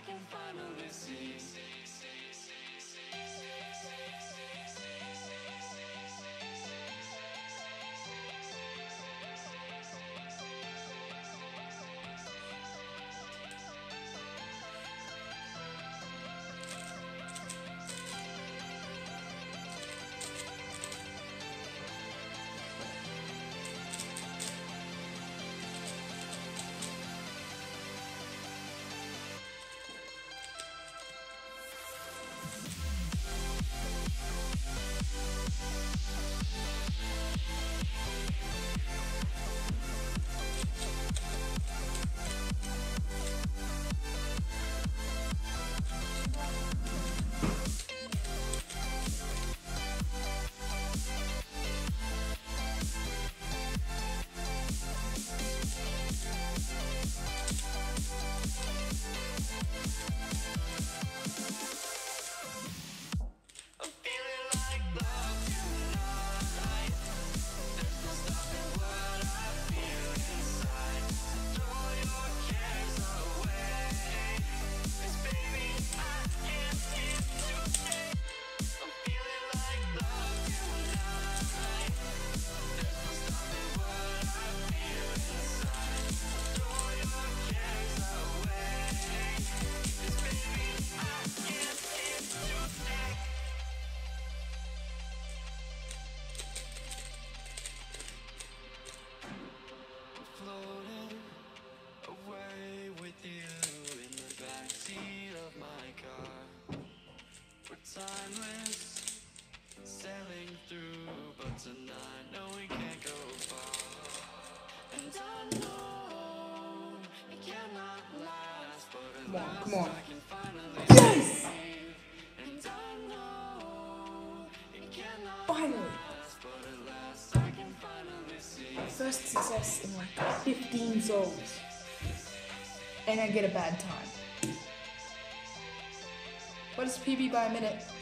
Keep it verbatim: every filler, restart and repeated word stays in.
can finally see. Timeless, sailing through, but tonight, no, we can't go far. And I know it cannot last, but at last come on. I can finally Yes! leave. And I know it cannot Finally! last, but at last I can finally see. First success in like fifteen songs. And I get a bad time. What is P B by a minute?